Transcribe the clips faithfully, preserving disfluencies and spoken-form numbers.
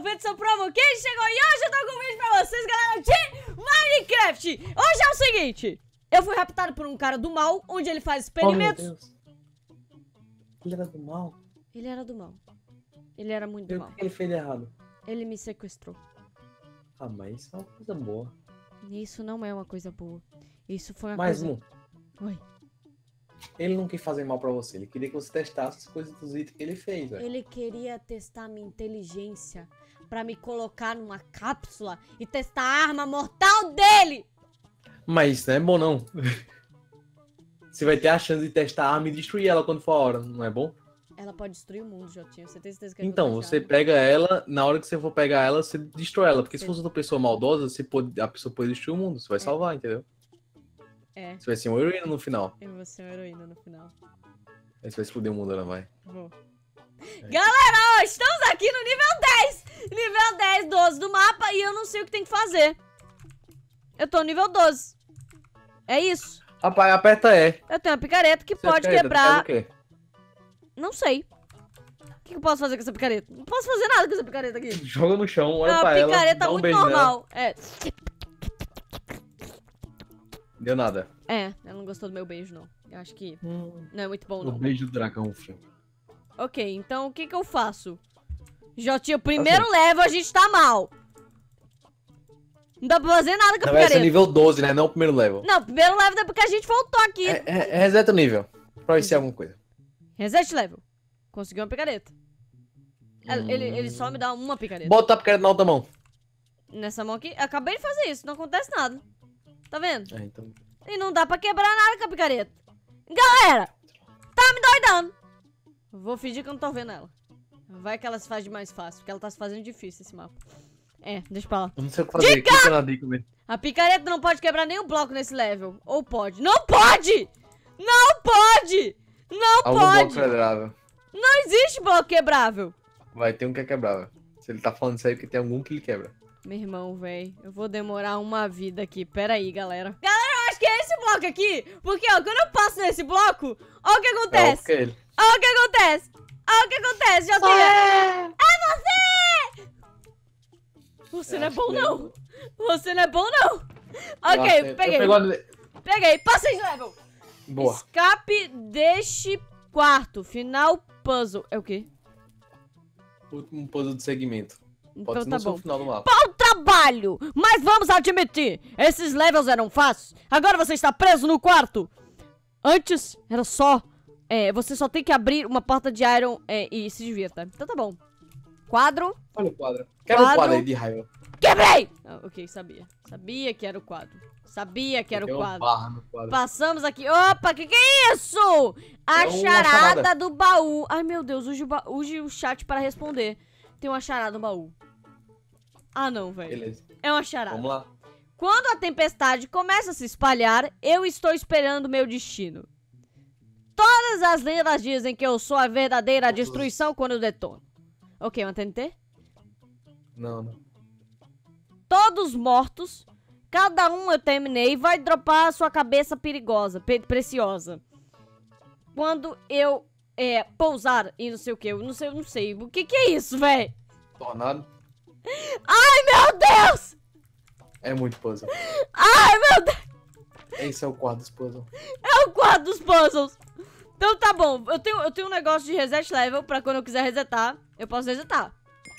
vídeo sobre Promo Kid chegou e hoje eu tô com um vídeo pra vocês, galera, de Minecraft. Hoje é o seguinte, eu fui raptado por um cara do mal, onde ele faz experimentos. Oh, meu Deus. Ele era do mal? Ele era do mal. Ele era muito do E mal. o que ele fez de errado? Ele me sequestrou. Ah, mas isso é uma coisa boa. Isso não é uma coisa boa. Isso foi uma Mais coisa... um. Oi. Ele não quis fazer mal pra você. Ele queria que você testasse as coisas dos itens que ele fez, velho. Ele queria testar minha inteligência pra me colocar numa cápsula e testar a arma mortal dele. Mas isso não é bom, não. Você vai ter a chance de testar a arma e destruir ela quando for a hora, não é bom? Ela pode destruir o mundo, Jotinho. Você tem certeza que Então, você pega ela, na hora que você for pegar ela, você destrói ela. Porque se fosse uma pessoa maldosa, você pode, a pessoa pode destruir o mundo. Você vai salvar, entendeu? É. Você vai ser uma heroína no final. Eu vou ser uma heroína no final. Aí você vai explodir o mundo, ela vai. Vou. É. Galera, ó, estamos aqui no nível dez. Nível dez, doze do mapa e eu não sei o que tem que fazer. Eu tô no nível doze. É isso. Rapaz, aperta E. Eu tenho uma picareta que Você pode picareta, quebrar... o quê? Não sei. O que eu posso fazer com essa picareta? Não posso fazer nada com essa picareta aqui. Joga no chão, olha É uma pra ela, picareta dá um muito beijo normal. É. Deu nada. É, ela não gostou do meu beijo, não. Eu acho que Hum, não é muito bom, o não. beijo do dragão, filho. Ok, então o que que eu faço? Jotinho, primeiro tá level a gente tá mal. Não dá pra fazer nada com a Não, vai ser picareta. nível doze, né? Não o primeiro level. Não, primeiro level é porque a gente voltou aqui. É, é, é reseta o nível. Pra ver se é alguma coisa. Reset level. Conseguiu uma picareta. Hum. Ele, ele só me dá uma picareta. Bota a picareta na outra mão. Nessa mão aqui, acabei de fazer isso, não acontece nada. Tá vendo? É, então... E não dá pra quebrar nada com a picareta. Galera, tá me doidando. Vou fingir que eu não tô vendo ela. Vai que ela se faz de mais fácil, porque ela tá se fazendo difícil esse mapa. É, deixa pra lá. Eu não sei o que fazer. Dica! Clica na dica, velho. A picareta não pode quebrar nenhum bloco nesse level. Ou pode? Não pode! Não pode! Não Algum pode! bloco quebrável. Não existe bloco quebrável. Vai ter um que é quebrável. Se ele tá falando isso aí, porque tem algum que ele quebra. Meu irmão, velho, eu vou demorar uma vida aqui. Pera aí, galera. Galera, eu acho que é esse bloco aqui. Porque, ó, quando eu passo nesse bloco, ó o que É acontece. óbvio que é ele. Ó o que acontece. Ó o que acontece, já tem. É você! Você Eu não é acho bom, que ele- não. Você não é bom, não. Eu Ok, acho que- peguei. Eu pego a... Peguei, passei de level. Boa. Escape deste quarto. Final puzzle. É o quê? Último puzzle de segmento. Então Pode ser tá no seu bom. final do mapa. Bom trabalho! Mas vamos admitir, esses levels eram fáceis. Agora você está preso no quarto. Antes era só... É, você só tem que abrir uma porta de iron é, e se divirta. Então tá bom. Quadro. Olha o quadro. Quebra Quadro. o quadro aí de raiva. Quebrei! Ah, ok, sabia. Sabia que era o quadro. Sabia que era Tem o uma quadro. barra no quadro. Passamos aqui. Opa, que que é isso? A É uma charada, charada. do baú. Ai, meu Deus, use o, ba... use o chat para responder. Tem uma charada no baú. Ah, não, velho. Beleza. É uma charada. Vamos lá. Quando a tempestade começa a se espalhar, eu estou esperando meu destino. Todas as lendas dizem que eu sou a verdadeira Todos. destruição quando eu detono. Ok, uma T N T? Não, não. Todos mortos. Cada um eu terminei. Vai dropar a sua cabeça perigosa, pe preciosa. Quando eu é, pousar e não sei o que. Eu não sei, eu não sei. O que que é isso, véi? Tornado. Ai, meu Deus! É muito puzzle. Ai, meu Deus! Esse é o quarto dos puzzles. É o quadro dos puzzles. Então tá bom. Eu tenho, eu tenho um negócio de reset level pra quando eu quiser resetar. Eu posso resetar.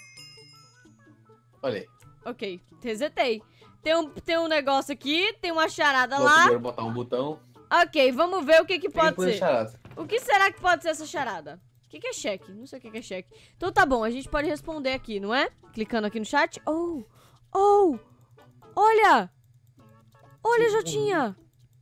Olha aí. Ok, resetei. Tem um, tem um negócio aqui, tem uma charada Vou lá. primeiro botar um botão. Ok, vamos ver o que que pode Depois ser. charada. O que será que pode ser essa charada? O que que é cheque? Não sei o que que é cheque. Então tá bom, a gente pode responder aqui, não é? Clicando aqui no chat. Oh, oh, olha. Olha, Jotinha.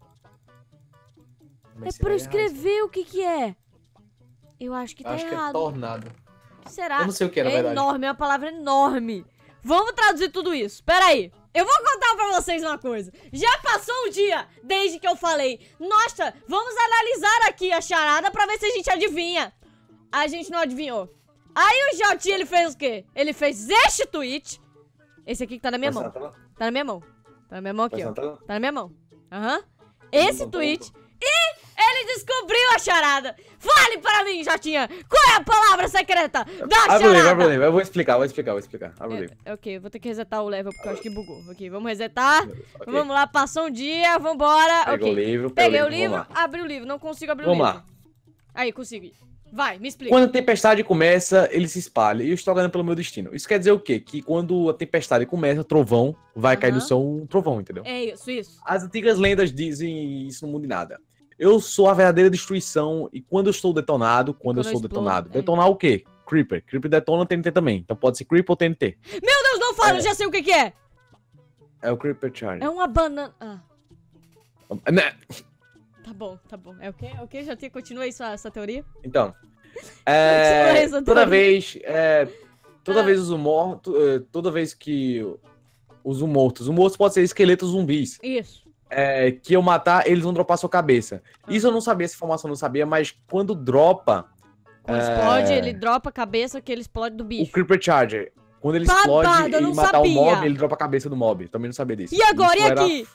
Mas É você pra eu vai errar escrever o que que é. Eu acho que isso. tá Acho que é errado. tornado. O que será? Eu não sei o que era, É na verdade. enorme, é uma palavra enorme. Vamos traduzir tudo isso. Pera aí. Eu vou contar pra vocês uma coisa. Já passou um dia desde que eu falei. Nossa, vamos analisar aqui a charada pra ver se a gente adivinha. A gente não adivinhou. Aí o Jotinho, ele fez o quê? Ele fez este tweet. Esse aqui que tá na minha Vai mão. ser na tela? Tá na minha mão. Tá na minha mão aqui, Vai ser ó. na tela? Tá na minha mão. Aham. Esse Vamos, tweet. vamos. E Ele descobriu a charada. Fale para mim, Jotinha. Qual é a palavra secreta da Abre o charada? livro, abre o livro. Eu vou explicar, vou explicar, vou explicar. Abre o livro. É, ok, eu vou ter que resetar o level porque eu acho que bugou. Ok, vamos resetar. Okay. Vamos lá, passou um dia, vambora. Pegou Ok. o livro, Peguei pegou o livro, abri o livro. Não consigo abrir Vamos o livro. lá. Aí, consegui. Vai, me explica. Quando a tempestade começa, ele se espalha. E eu estou ganhando pelo meu destino. Isso quer dizer o quê? Que quando a tempestade começa, trovão, vai Aham. cair no céu um trovão, entendeu? É isso, isso. As antigas lendas dizem isso não muda em nada. Eu sou a verdadeira destruição e quando eu estou detonado, quando, Quando eu sou eu explodo, detonado, é. detonar o quê? Creeper. Creeper detona T N T também. Então pode ser Creeper ou T N T. Meu Deus, não fala, É. eu já sei o que que é. É o Creeper Charge. É uma banana. Ah, Né? tá bom, tá bom. É o quê? É o quê? Já tinha, continua aí sua, essa teoria? Então, Continua é, essa toda teoria. vez, é, toda Ah. vez os mortos, é, toda vez que os mortos, os mortos podem ser esqueletos zumbis, Isso. é, que eu matar, eles vão dropar sua cabeça. Ah. Isso eu não sabia, essa informação eu não sabia, mas quando dropa Quando É. explode, ele dropa a cabeça que ele explode do o bicho. Creeper Charger, quando ele Babado, explode eu e não matar o sabia. mob, ele dropa a cabeça do mob. Também não sabia disso. E agora, Isso e era- aqui?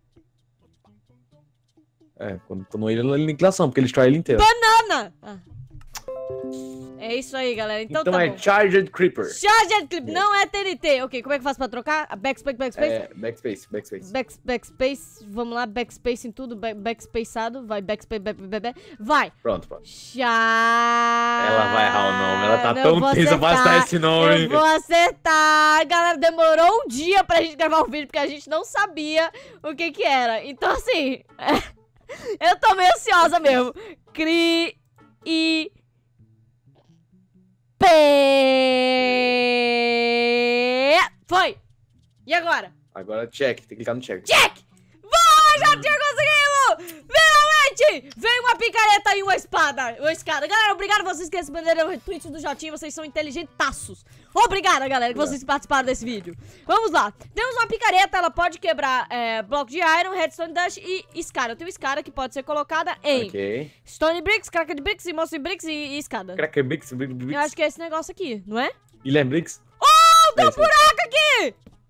É, quando tô no ele, ele é aniquilação, porque ele destrói ele inteiro. Ana! Ah. É isso aí, galera. Então, Então tá é bom. Charged Creeper. Charged Clip, não é T N T. Ok, como é que faz pra trocar? Backspace, backspace? É, backspace, backspace. Back, backspace, vamos lá, backspace em tudo, back, backspaceado, vai, backspace, back, back, back, vai. Pronto, pronto. Chá. Ela vai errar o nome, ela tá Eu tão vou tensa pra acertar, acertar esse nome. Eu vou acertar. Galera, demorou um dia pra gente gravar o vídeo, porque a gente não sabia o que que era. Então, assim, eu tô meio ansiosa mesmo. Cri e P. Foi. E agora? Agora check, tem que clicar no check. Check! Vai, já tinha conseguido! Finalmente! Veio uma picareta e uma espada. Uma escada. Galera, obrigado a vocês que responderam o retweet do Jotinho. Vocês são inteligentaços. Obrigada, galera, que vocês participaram desse vídeo. Vamos lá. Temos uma picareta, ela pode quebrar é, bloco de iron, redstone dash e escada. Eu tenho escada que pode ser colocada em Ok. stone bricks, cracked bricks, mossy bricks e, e escada. Cracker Bricks, Bricks, Eu Bricks. acho que é esse negócio aqui, não é? Ilha Bricks. Oh, tem É um esse aí. buraco aqui!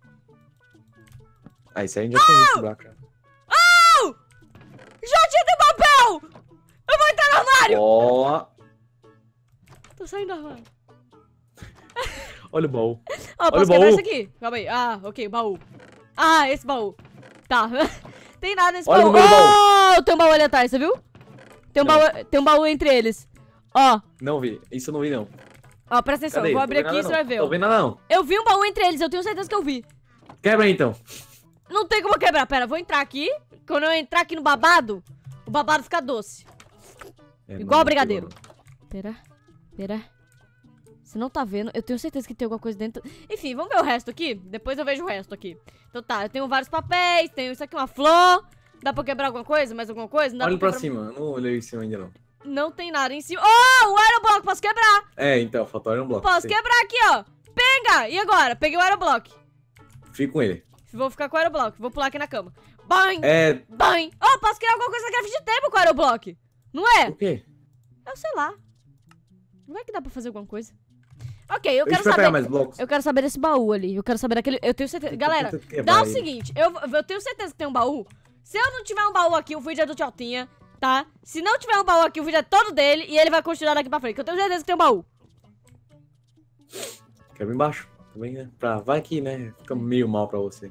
Ah, isso aí a gente já tinha visto, Black. Oh! Jotinho tem papel! Eu vou entrar no armário! Ó, Tô saindo do armário. olha o baú. Ó, Olha posso o quebrar baú. isso aqui? Calma aí. Ah, ok, baú. Ah, esse baú. Tá. Tem nada nesse Olha baú. o número do baú. Oh, tem um baú ali atrás, você viu? Tem um, Não. baú, tem um baú entre eles. Ó, Não vi, isso eu não vi não. ó, presta atenção. Cadê? Vou Tô abrir vendo aqui e nada você não. vai ver. Tô Ó. vendo nada não. Eu vi um baú entre eles, eu tenho certeza que eu vi. Quebra aí então. Não tem como quebrar. Pera, vou entrar aqui. Quando eu entrar aqui no babado, o babado fica doce. É, Igual não, brigadeiro. não. Pera, pera. Você não tá vendo? Eu tenho certeza que tem alguma coisa dentro. Enfim, vamos ver o resto aqui? Depois eu vejo o resto aqui. Então tá, eu tenho vários papéis, tenho isso aqui, uma flor. Dá pra quebrar alguma coisa? Mais alguma coisa? Não dá Olha pra pra quebrar... cima, não olhei em cima ainda não. Não tem nada em cima. Oh, o aeroblock, posso quebrar. É, então, faltou um bloco. Posso sim. quebrar aqui, ó. Pega! E agora? Peguei o aeroblock. Fica com ele. Vou ficar com o aeroblock. Vou pular aqui na cama. Bang! É, Bang! Oh, posso criar alguma coisa na craft de tempo com o aeroblock. Não é? o quê? Eu sei lá. Não é que dá pra fazer alguma coisa? Ok, eu Deixa quero eu pegar saber. mais blocos. Eu quero saber desse baú ali. Eu quero saber daquele. Eu tenho certeza. Galera, Tenta quebrar dá o ele. seguinte. Eu, eu tenho certeza que tem um baú. Se eu não tiver um baú aqui, o vídeo é do Tiotinha, tá? Se não tiver um baú aqui, o vídeo é todo dele e ele vai continuar daqui pra frente. Que eu tenho certeza que tem um baú. Quebra embaixo. Também, né? Pra... Vai aqui, né? Fica meio mal pra você.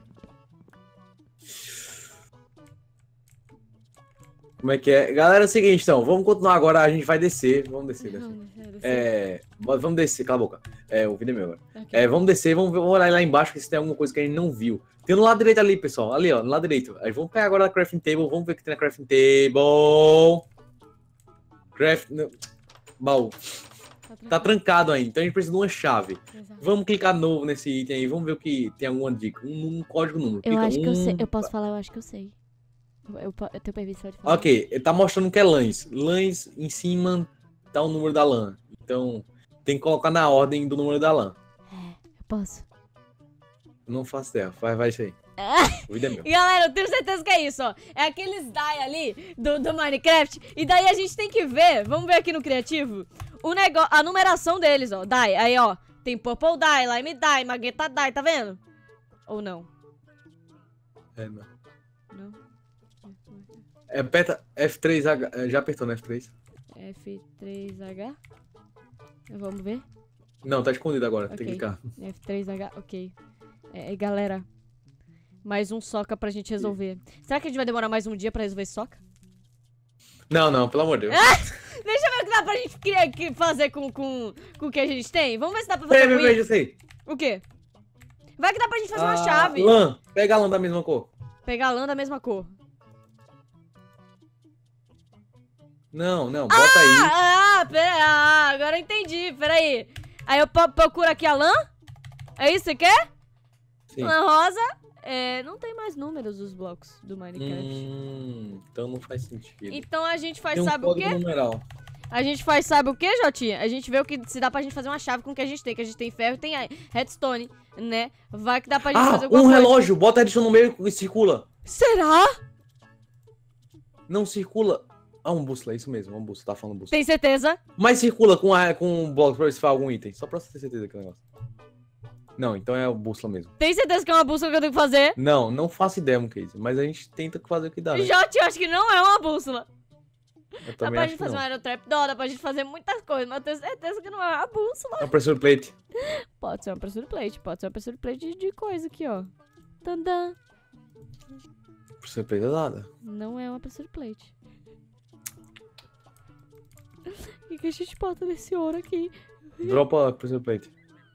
Como é que é? Galera, é o seguinte, então. Vamos continuar agora. A gente vai descer. Vamos descer, descer. É... Vamos descer. Cala a boca. É, o vídeo é meu agora. Ok. É, vamos descer. Vamos, ver- vamos olhar lá embaixo que se tem alguma coisa que a gente não viu. Tem no lado direito ali, pessoal. Ali, ó. No lado direito. Aí vamos pegar agora a crafting table. Vamos ver o que tem na crafting table. Craft... não. Baú. Tá trancado ainda. Então a gente precisa de uma chave. Exato. Vamos clicar de novo nesse item aí. Vamos ver o que tem alguma dica. Um, um código número. Eu Clica acho que eu um- sei. Eu posso falar, eu acho que eu sei. Eu, eu, po- eu tenho permissão de falar. Ok, ele tá mostrando que é lãs. Lãs em cima tá o número da lã. Então tem que colocar na ordem do número da lã. É, eu posso. Não faço ideia. Vai, vai isso aí. O vídeo é meu. E galera, eu tenho certeza que é isso, ó. É aqueles die ali do, do Minecraft. E daí a gente tem que ver, vamos ver aqui no criativo, o negócio, a numeração deles, ó. Die, aí ó, tem Purple Die, Lime Die, Magenta Die, tá vendo? Ou não? É, não. Não? É, aperta F três H. Já apertou no F três? F três H. Vamos ver. Não, tá escondido agora. Tem que Ok. clicar. F três H, ok. É, é, galera. Mais um soca pra gente resolver. Será que a gente vai demorar mais um dia pra resolver esse soca? Não, não, pelo amor de Deus. Deixa eu ver o que dá pra gente criar- que- fazer com, com, com o que a gente tem. Vamos ver se dá pra fazer Peraí, com peraí, isso. já sei. O quê? Vai que dá pra gente fazer uma Ah, chave. Lã, pega a lã da mesma cor. Pegar a lã da mesma cor. Não, não, bota aí. Ah, ah, pera, ah, agora eu entendi, peraí. Aí eu pro- procuro aqui a lã? É isso que você quer? Sim. Lã rosa. É, não tem mais números os blocos do Minecraft. Hum, então não faz sentido. Então a gente faz, Tem um sabe o código quê? numeral. A gente faz, sabe o quê, Jotinha? A gente vê o que se dá pra gente fazer uma chave com o que a gente tem. Que a gente tem ferro e tem a- redstone, né? Vai que dá pra gente Ah, fazer alguma um coisa. relógio. Bota a edição no meio e circula. Será? Não circula. Ah, um bússola, é isso mesmo. Um bússola, tá falando bússola. Tem certeza? Mas circula com, a, com um bloco pra ver se faz algum item. Só pra você ter certeza que é o negócio. Não, então é o bússola mesmo. Tem certeza que é uma bússola que eu tenho que fazer? Não, não faço ideia, Mukase. Mas a gente tenta fazer o que dá, né? Jotinha, eu acho que não é uma bússola. Eu Dá também pra acho gente que fazer não. um aerotrapdoor, dá pra gente fazer muitas coisas, mas eu tenho certeza que não é uma bússola. É um pressure plate. Pode ser uma pressure plate, pode ser uma pressure plate de, de coisa aqui, ó. Tandã. Pressure plate é nada. Não é uma pressure plate. O que, que a gente bota nesse ouro aqui? Dropa a pressure plate.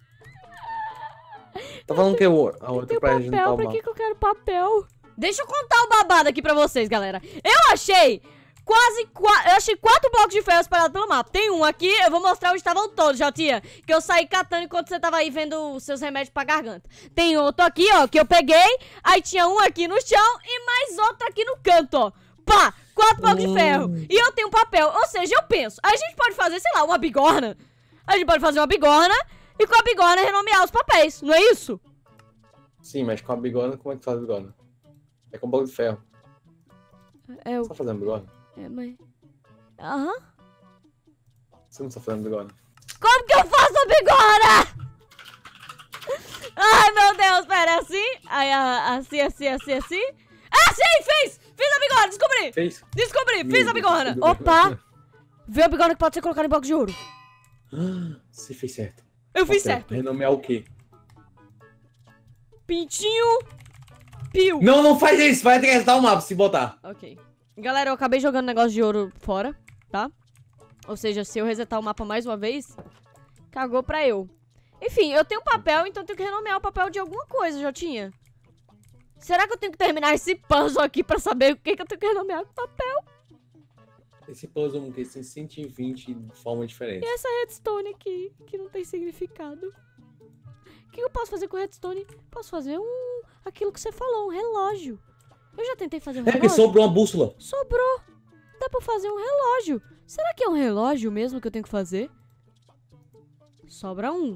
Tá falando que é o a outra Tem pra papel, juntar o pra mapa. que, que eu quero papel? Deixa eu contar o babado aqui pra vocês, galera. Eu achei quase quatro. Eu achei quatro blocos de ferro espalhados pelo mapa. Tem um aqui, eu vou mostrar onde estavam todos, Jotinha. Que eu saí catando enquanto você tava aí vendo os seus remédios pra garganta. Tem outro aqui, ó, que eu peguei. Aí tinha um aqui no chão e mais outro aqui no canto, ó. Pá! Quatro blocos de ferro. E eu tenho papel. Ou seja, eu penso, a gente pode fazer, sei lá, uma bigorna. A gente pode fazer uma bigorna e com a bigorna renomear os papéis, não é isso? Sim, mas com a bigorna, como é que faz a bigorna? É com bloco de ferro. É o. Você tá fazendo bigorna? É, mas. Aham. Você não tá fazendo bigorna. Como que eu faço a bigorna? Ai, meu Deus, pera, é assim? Aí, ah, assim, assim, assim, assim. Ah, sim, fiz! Fiz a bigorna, descobri! Fez? Descobri, Meu fiz a Deus, bigorna. tudo bem. Opa! Viu a bigorna que pode ser colocada em bloco de ouro? Você fez certo. Eu fiz Tá certo. Renomear o quê? Pintinho. Pio. Não, não faz isso. Vai ter que resetar o mapa se botar. Ok. Galera, eu acabei jogando negócio de ouro fora, tá? Ou seja, se eu resetar o mapa mais uma vez, cagou pra eu. Enfim, eu tenho papel, então eu tenho que renomear o papel de alguma coisa, Jotinha. Será que eu tenho que terminar esse puzzle aqui pra saber o que, que eu tenho que renomear com papel? Esse puzzle que tem cento e vinte de forma diferente. E essa redstone aqui, que não tem significado? O que eu posso fazer com redstone? Posso fazer um... aquilo que você falou, um relógio. Eu já tentei fazer um É que relógio. sobrou uma bússola. Sobrou. Dá pra fazer um relógio. Será que é um relógio mesmo que eu tenho que fazer? Sobra um.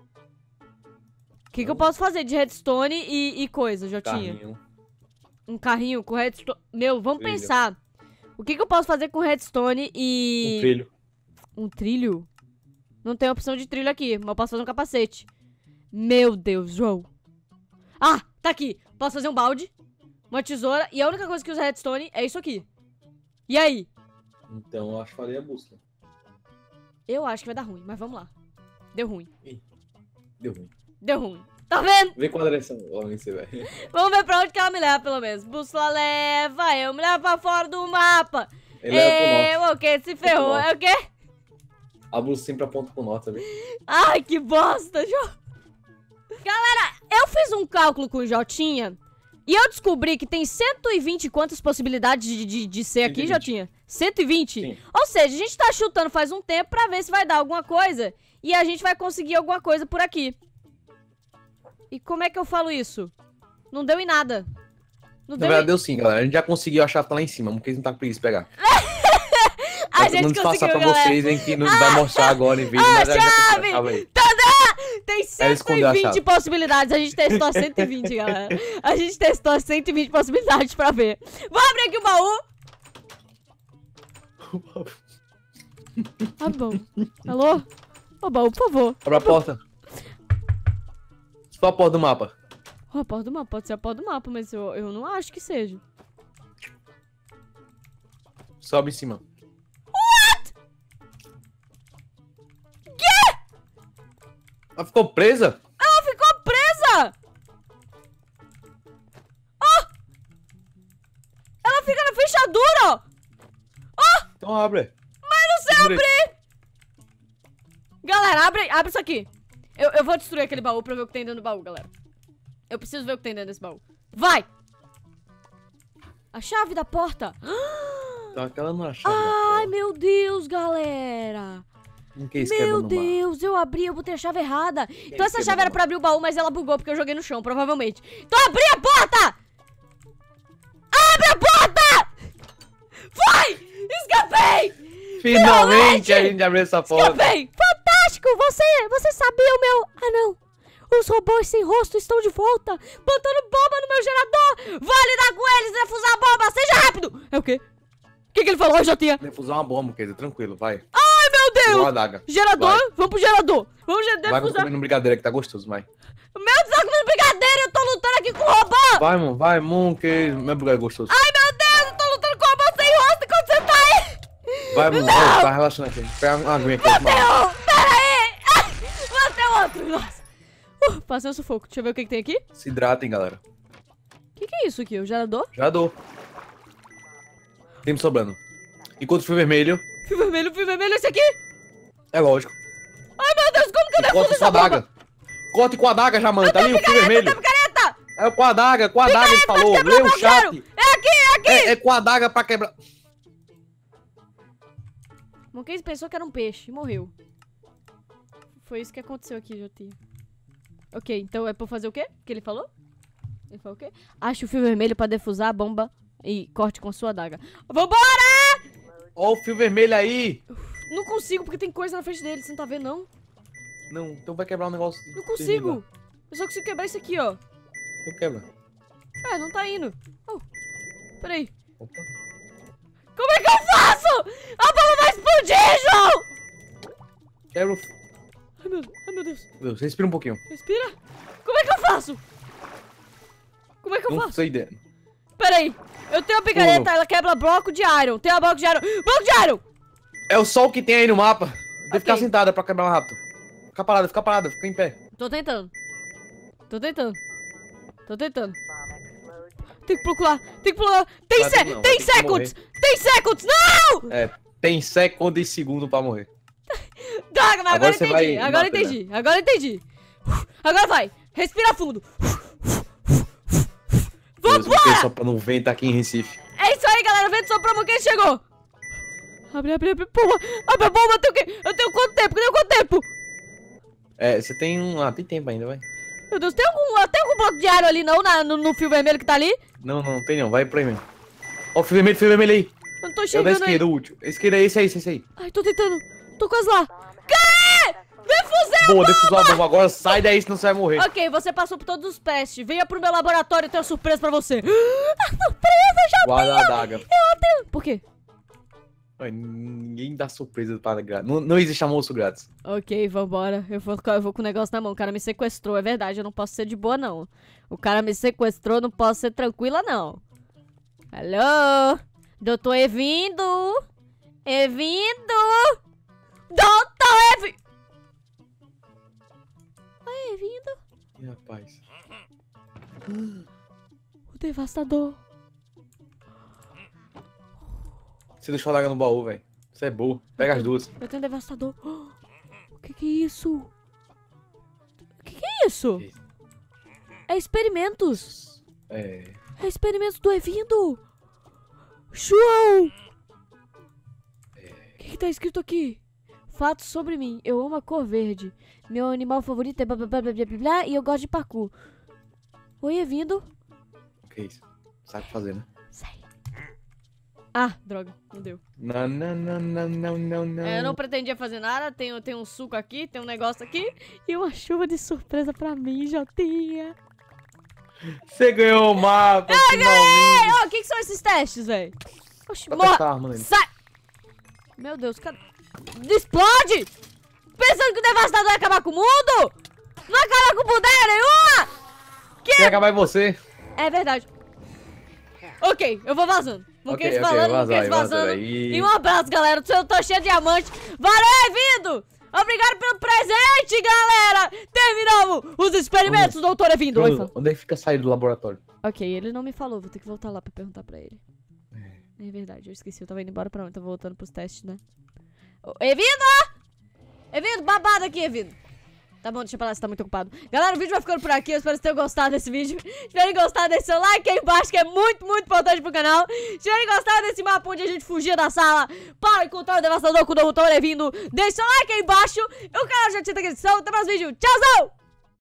O que, que eu posso fazer de redstone e, e coisa, Jotinha? Carrinho. Um carrinho com redstone. Meu, vamos Trilho. pensar. O que, que eu posso fazer com redstone e... Um trilho. Um trilho? Não tem opção de trilho aqui, mas eu posso fazer um capacete. Meu Deus, João. Ah, tá aqui. Posso fazer um balde, uma tesoura, e a única coisa que usa redstone é isso aqui. E aí? Então eu acho que faria a bússola. Eu acho que vai dar ruim, mas vamos lá. Deu ruim. Deu ruim. Deu ruim. Tá vendo? Vê qual a direção. Logo você vai. Vamos ver pra onde que ela me leva, pelo menos. Bússola leva, eu me levo pra fora do mapa. Ele leva pro norte. Eu, o quê? Se ferrou. norte. É o quê? A bússola sempre aponta pro norte, sabe? Ai, que bosta, João. Galera, eu fiz um cálculo com o Jotinha e eu descobri que tem cento e vinte quantas possibilidades de, de, de ser aqui, cento e vinte. Jotinha? cento e vinte? Sim. Ou seja, a gente tá chutando faz um tempo pra ver se vai dar alguma coisa e a gente vai conseguir alguma coisa por aqui. E como é que eu falo isso? Não deu em nada. Não Na deu verdade, em... deu sim, galera. A gente já conseguiu a chave tá lá em cima. Porque eles não tá com preguiça de pegar. A Tá gente tentando disfarçar conseguiu, pra galera. vocês, hein, que não vai mostrar agora em vídeo, a mas a gente já conseguiu chave! a chave aí. Tem Ela cento escondeu a e vinte chave. possibilidades. A gente testou as cento e vinte, galera. A gente testou as cento e vinte possibilidades pra ver. Vou abrir aqui o baú. Ah, bom. Alô? Ô, baú, por favor. Abre a porta. Se for a porta do mapa. Oh, a porta do mapa. Pode ser a porta do mapa, mas eu, eu não acho que seja. Sobe em cima. What? Quê? Ela ficou presa? Ela ficou presa! Oh! Ela fica na fechadura, ó! Oh! Então abre. Mas não sei abrir! Galera, abre, abre isso aqui. Eu, eu vou destruir aquele baú pra ver o que tem dentro do baú, galera. Eu preciso ver o que tem dentro desse baú. Vai! A chave da porta. Tá aquela não é a chave. Ai, meu Deus, galera. Não que isso quebra Meu no Deus, eu abri, eu botei a chave errada. Então essa quebra chave era no pra abrir o baú, mas ela bugou porque eu joguei no chão, provavelmente. Então abri a porta! Abre a porta! Vai! Escapei! bar. Finalmente a gente abriu essa porta. Escapei! Fantástico! Você, você sabia o meu... Ah, não. Os robôs sem rosto estão de volta, botando bomba no meu gerador. Vou lidar com eles e defusar a bomba. Seja rápido. É o quê? O que, que ele falou, Jotinha? Defusar uma bomba, quer dizer, tranquilo, vai. Ai, meu Deus! Pegou a adaga. Gerador? Vai. Vamos pro gerador. Vamos ge- Vai defusar. comendo brigadeiro que tá gostoso, vai. Meu Deus, tá comendo brigadeiro. Eu tô lutando aqui com o robô. Vai, mano, vai, mano, que meu brigadeiro é gostoso. Ai, meu Deus, eu tô lutando com o robô sem rosto enquanto você tá aí. Vai, mano, vai, tá relaxando aqui. Pega uma aguinha aqui. Matei um. Pera aí. Ai, matei outro. Nossa. Uh, passei um sufoco. Deixa eu ver o que, que tem aqui. Se hidratem, galera. O que, que é isso aqui? O gerador? Já dou. Tempo sobrando. Enquanto o fio vermelho, Fio vermelho, fio vermelho, esse aqui. é lógico. Ai, meu Deus, como que eu E defuso corta com essa a bomba? adaga. Corte com a adaga já, mano. Tá ali o fio vermelho. Picareta! É com a adaga, com a adaga ele falou. quebrou Lê o o bloqueiro. chat. É aqui, é aqui! É, é com a adaga pra quebrar. O Monkeys pensou que era um peixe e morreu. Foi isso que aconteceu aqui, Jotinha. Ok, então é pra fazer o quê? Que ele falou? Ele falou o quê? Ache o fio vermelho pra defusar a bomba e corte com sua adaga. Vambora! Ó o fio vermelho aí. Não consigo porque tem coisa na frente dele, você não tá vendo não? Não, então vai quebrar um negócio. Não consigo. Eu só consigo quebrar isso aqui, ó. Então quebra. É, não tá indo. Oh, peraí. Opa. Como é que eu faço? A bomba vai explodir, João! Quebra o... Ai, meu, ai, meu Deus. Deus, respira um pouquinho. Respira. Como é que eu faço? Como é que eu Não faço? sei ideia. Peraí. Eu tenho a picareta, Pula. ela quebra bloco de iron. Tem a bloco de iron. Bloco de iron! É o sol que tem aí no mapa. Tem que Ok. ficar sentada pra quebrar rápido. Fica parada, fica parada, fica em pé. Tô tentando. Tô tentando. Tô tentando. Tem que procurar. Tem que procurar. Tem, Vai se ter não, vai tem ter que seconds! Tem seconds! Não! É, tem segundos e segundo pra morrer. Droga, mas agora, Agora você entendi. vai Agora bater, entendi. Agora entendi. Agora vai. Respira fundo. Deus, Vambora! vou só pra não vento aqui em Recife. É isso aí, galera. Vento só pra mão que ele chegou. Abre, abre, abre. Pula. Abre a bomba. Eu tenho o quê? Eu tenho quanto tempo? Eu tenho quanto tempo? É, você tem um... Ah, tem tempo ainda, vai. Meu Deus, tem algum, tem algum bloco de iron ali não? Na, no, no fio vermelho que tá ali? Não, não, não tem não, vai pra aí mesmo. Ó o fio vermelho, fio vermelho aí. Eu não tô É o da enxergando aí. esquerda, o último. Esquerda é esse aí, esse aí. Ai, tô tentando. Tô quase lá. Cadê? Defusei a Boa, bomba! defusou a bomba. Agora sai daí, senão você vai morrer. Ok, você passou por todos os testes. Venha pro meu laboratório, eu tenho uma surpresa pra você. A surpresa já Guarda a adaga. eu tenho. Por quê? Ai, ninguém dá surpresa para grátis. Não, não existe almoço grátis. Ok, vambora. Eu vou, eu vou com o negócio na mão. O cara me sequestrou, é verdade. Eu não posso ser de boa, não. O cara me sequestrou, não posso ser tranquila, não. Alô? Doutor Evindo? Evindo? Doutor Evindo? Oi, Evindo? Ih, rapaz. O devastador. Você deixou a adaga no baú, velho. Você é burro. Pega as duas. Eu tenho um devastador. O que que é isso? O que que é isso? É experimentos. É... É experimentos do Evindo. João! O que que tá escrito aqui? Fatos sobre mim. Eu amo a cor verde. Meu animal favorito é blá blá blá blá blá blá e eu gosto de parkour. Oi, Evindo. O que é isso? Sabe o que fazer, né? Sei. Ah, droga. Não deu. Não, não, não, não, não, não, não. É, eu não pretendia fazer nada. Tem, tem um suco aqui, tem um negócio aqui. E uma chuva de surpresa pra mim, Jotinha. Você ganhou o mapa, Ei, finalmente. ó, o que que são esses testes, velho? Oxi, Pra morra. testar a arma nele. Sai! Meu Deus, cara. Explode! Pensando que o devastador vai acabar com o mundo? Não acaba com poder nenhuma! Quem acabar é você. É verdade. Ok, eu vou vazando. Porque Ok, eles ok, falando, vaza porque eles aí, vaza vazando. aí. E um abraço, galera. Eu tô cheio de diamante. Valeu, Evindo! Obrigado pelo presente, galera! Terminamos os experimentos, doutor Evindo. Oi, fala. Onde é que fica a saída do laboratório? Ok, ele não me falou. Vou ter que voltar lá pra perguntar pra ele. É verdade, eu esqueci. Eu tava indo embora pra onde? Tô voltando pros testes, né? Ô, Evindo! Evindo, babado aqui, Evindo. Tá bom, deixa pra lá, você tá muito ocupado. Galera, o vídeo vai ficando por aqui. Eu espero que vocês tenham gostado desse vídeo. Se tiverem gostado, deixe seu like aí embaixo, que é muito, muito importante pro canal. Se tiverem gostado desse mapa onde a gente fugia da sala para encontrar o devastador com o doutor Evindo, deixe seu like aí embaixo. O canal já tinha na descrição. Até mais vídeo. Tchauzão!